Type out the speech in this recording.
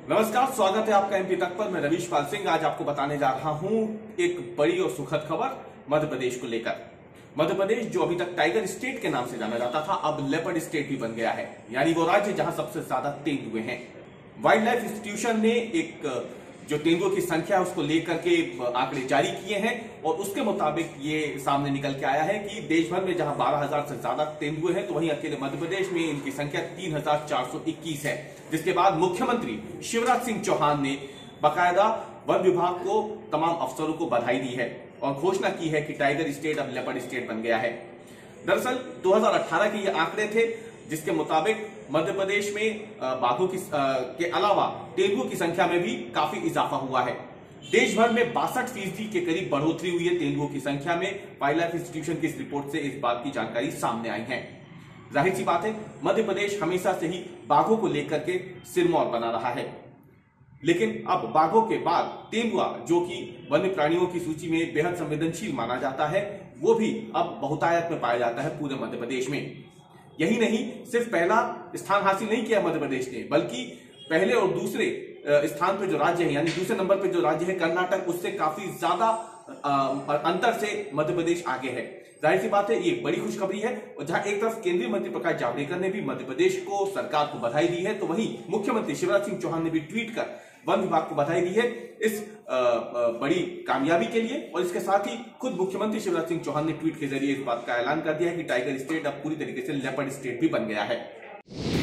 नमस्कार, स्वागत है आपका एमपी तक पर। मैं रवीश पाल सिंह आज आपको बताने जा रहा हूं एक बड़ी और सुखद खबर मध्य प्रदेश को लेकर। मध्य प्रदेश जो अभी तक टाइगर स्टेट के नाम से जाना जाता था, अब लेपर्ड स्टेट भी बन गया है, यानी वो राज्य जहां सबसे ज्यादा तेंदुए हैं। वाइल्ड लाइफ इंस्टीट्यूशन ने एक जो तेंदुओं की संख्या है उसको लेकर के आंकड़े जारी किए हैं और उसके मुताबिक ये सामने निकल के आया है कि देश भर में जहां 12,000 से ज्यादा तेंदुए हैं, तो वहीं अकेले मध्य प्रदेश में इनकी संख्या 3,421 है। जिसके बाद मुख्यमंत्री शिवराज सिंह चौहान ने बाकायदा वन विभाग को, तमाम अफसरों को बधाई दी है और घोषणा की है कि टाइगर स्टेट अब लेपर्ड स्टेट बन गया है। दरअसल 2018 के ये आंकड़े थे जिसके मुताबिक मध्य प्रदेश में बाघों की के अलावा तेंदुओं की संख्या में भी काफी इजाफा हुआ है। देश भर में 62% के करीब बढ़ोतरी हुई है तेंदुओं की संख्या में। वाइल्ड लाइफ इंस्टीट्यूशन की इस रिपोर्ट से इस बात की जानकारी सामने आई है। जाहिर सी बात है, मध्य प्रदेश हमेशा से ही बाघों को लेकर के सिरमौर बना रहा है, लेकिन अब बाघों के बाद तेंदुआ, जो कि वन्य प्राणियों की सूची में बेहद संवेदनशील माना जाता है, वो भी अब बहुतायत में पाया जाता है पूरे मध्य प्रदेश में। यही नहीं, सिर्फ पहला स्थान हासिल नहीं किया मध्य प्रदेश ने, बल्कि पहले और दूसरे स्थान पे जो राज्य है, यानी दूसरे नंबर पे जो राज्य है कर्नाटक, उससे काफी ज्यादा अंतर से मध्य प्रदेश आगे है। जाहिर सी बात है, ये एक बड़ी खुशखबरी है। और जहां एक तरफ केंद्रीय मंत्री प्रकाश जावड़ेकर ने भी मध्य प्रदेश को, सरकार को बधाई दी है, तो वहीं मुख्यमंत्री शिवराज सिंह चौहान ने भी ट्वीट कर वन विभाग को बधाई दी है इस बड़ी कामयाबी के लिए। और इसके साथ ही खुद मुख्यमंत्री शिवराज सिंह चौहान ने ट्वीट के जरिए इस बात का ऐलान कर दिया है कि टाइगर स्टेट अब पूरी तरीके से लेपर्ड स्टेट भी बन गया है।